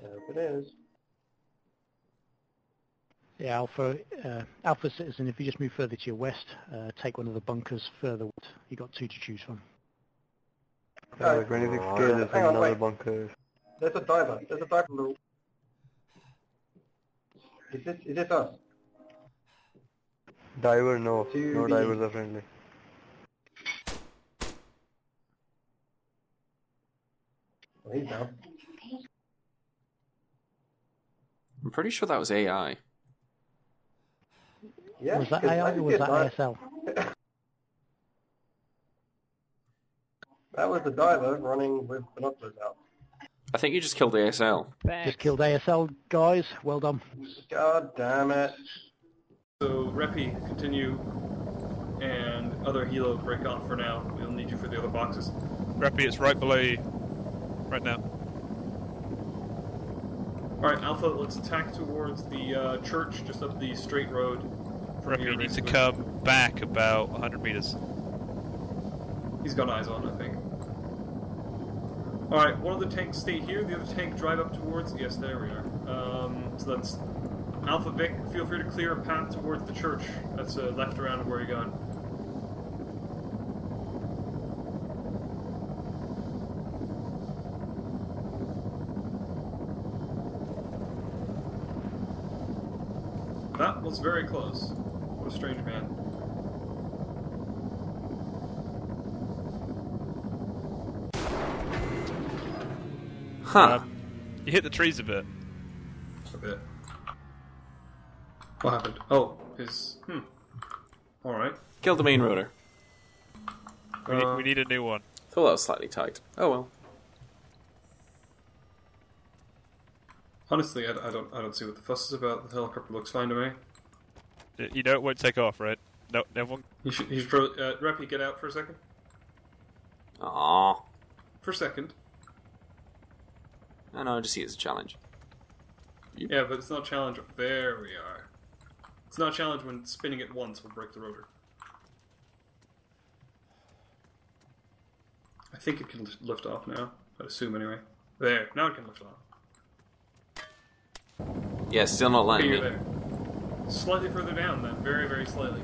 There it is. Yeah, Alpha Citizen, if you just move further to your west, take one of the bunkers further west. You've got 2 to choose from. If anything scared, there's another bunker. There's a diver. There's a diver on the roof. Is this us? Diver, no. No divers are friendly. Oh, he's down. I'm pretty sure that was AI. Yeah, Was that AI or was that ASL? That was the diver running with binoculars out. I think you just killed ASL. Just killed ASL, guys. Well done. God damn it. So, Reppy, continue, and other helo break off for now. We'll need you for the other boxes. Reppy, it's right below you. Right now. Alright, Alpha, let's attack towards the church just up the straight road. Reppy, you need to come back about 100 meters. He's got eyes on, I think. Alright, one of the tanks stay here, the other tank drive up towards... Yes, there we are. So that's... Alpha Vic, feel free to clear a path towards the church. That's left around of where you're going. That was very close. What a strange man. Huh. You hit the trees a bit. A bit. What happened? Oh, his... Alright. Killed the main rotor. We need a new one. Thought that was slightly tight. Oh well. Honestly, I don't see what the fuss is about. The helicopter looks fine to me. You know it won't take off, right? No, never. You should Reppy, get out for a second. Aww. For a second. I know, I just see it as a challenge. Yeah, but it's not a challenge. There we are. It's not a challenge when spinning it once will break the rotor. I think it can lift off now. I'd assume anyway. There. Now it can lift off. Yeah, still not Okay, landing. you're there. Slightly further down then. Very, very slightly.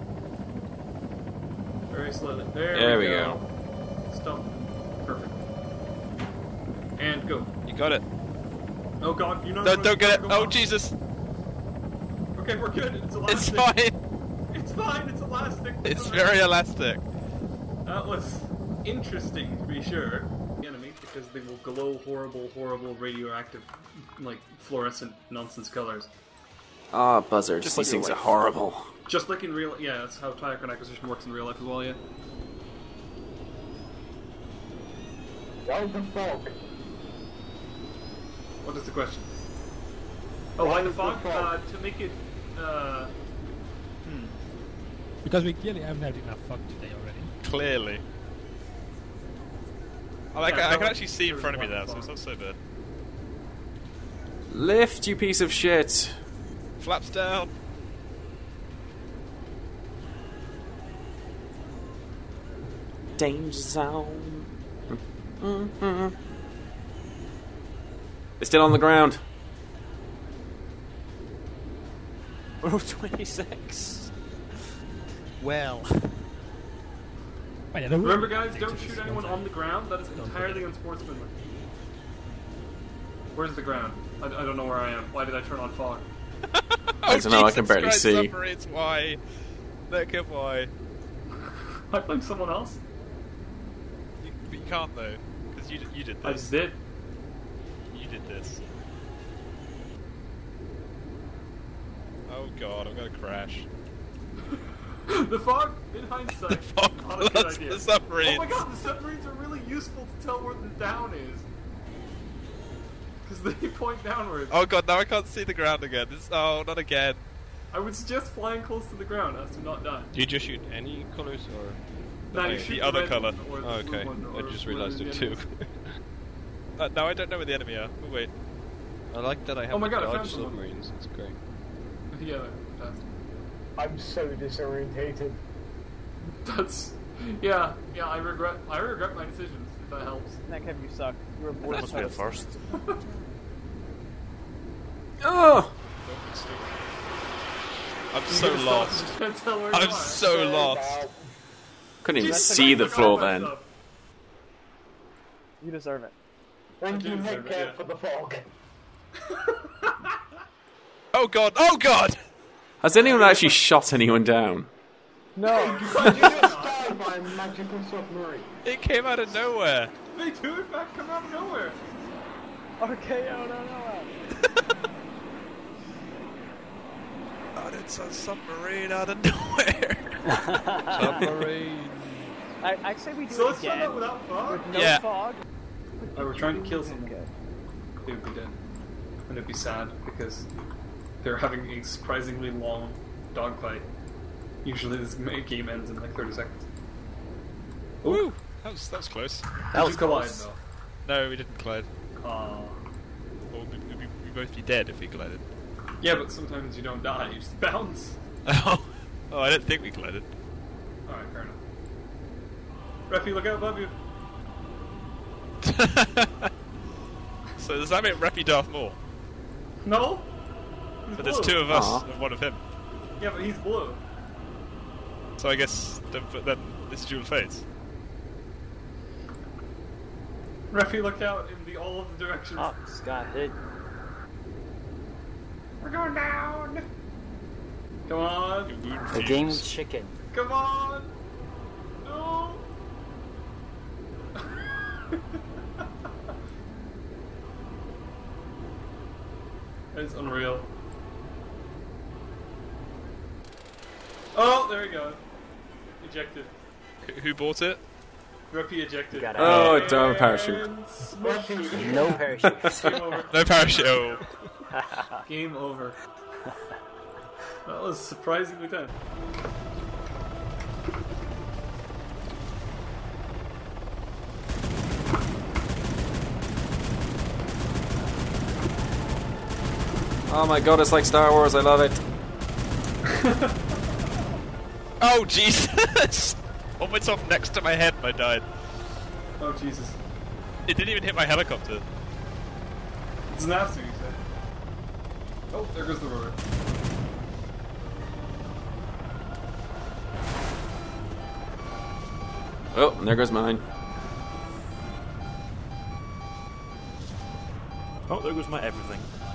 Very slightly. There we go. Stop. Perfect. And go. You got it. Oh god, you're not... No, don't get it. Oh, Jesus. Okay, we're good. It's elastic. It's fine. It's fine. It's elastic. It's very elastic. That was interesting, to be sure. The enemy, because they will glow horrible, horrible radioactive, like, fluorescent nonsense colors. Ah, buzzards. These things are horrible. Just like in real... Yeah, that's how Tyacron acquisition works in real life as well, yeah. Why the fog? What is the question? Oh, why the fog? To make it... Because we clearly haven't had enough fog today already. Clearly. I can actually see in front of me now, so it's not so bad. Lift, you piece of shit. Flaps down. Danger zone. It's still on the ground. Oh, 26. Well. Remember, guys, don't shoot anyone on the ground. That is entirely unsportsmanlike. Where's the ground? I don't know where I am. Why did I turn on fog? I don't know, I can barely see. It's why. Look at why. I blamed someone else? But you can't, though. Because you did this. I just did. You did this. Oh god, I'm gonna crash. The fog, in hindsight, The fog not a good plus idea. the submarines. Oh my god, the submarines are really useful to tell where the down is. Because they point downwards. Oh god, now I can't see the ground again. Oh, not again. I would suggest flying close to the ground as to not die. Do you just shoot any colours or No, you shoot the other red colour? one or the Oh, blue okay. one, I or just whatever realised the it enemy too. is. Now I don't know where the enemy are. Oh wait. I like that I have Oh my the god, I found dodge someone. submarines. It's great. Yeah, fantastic. I'm so disorientated. That's... Yeah, I regret my decisions, if that helps. That kev, you suck. You were born That must be a first. Oh! I'm so lost. I'm so lost. Couldn't even see the floor then. You deserve it. Thank you, Nick, for the fog. Oh god! Oh god! Has anyone actually shot anyone down? No. You just died by a magical submarine. It came out of nowhere. They do in fact come out of nowhere. RKO, no. Oh, it's a submarine out of nowhere. Submarine. I say we do So it let's try again. that without fog? With no Yeah. fog. Oh, we're trying to kill someone. Okay. They would be dead. And it'd be sad because they're having a surprisingly long dogfight. Usually this game ends in like 30 seconds. Woo! That was close. That was collide though. No, we didn't collide. Aw. Well, we'd both be dead if we collided. Yeah, but sometimes you don't die, you just bounce. Oh, I don't think we collided. Alright, fair enough. Refi, look out above you. So does that make Reppy Darth Maul? No? He's But there's blue. two of us Aw. and one of him. Yeah, but he's blue. So I guess then this duel fates. Refi, look out in all of the directions. Oh, Scott hit. We're going down! Come on! The game's chicken. Come on! No! That is unreal. Oh, there we go. Ejected. Who bought it? Reppy ejected. Got it. Oh, don't have a parachute. And smush. No parachutes. Game over. No parachute. Oh. Game over. That was surprisingly tense. Oh my god, it's like Star Wars, I love it. Oh Jesus! One went off next to my head and I died. Oh Jesus. It didn't even hit my helicopter. It's nasty, you said. Oh, there goes the rotor. Oh, and there goes mine. Oh, there goes my everything.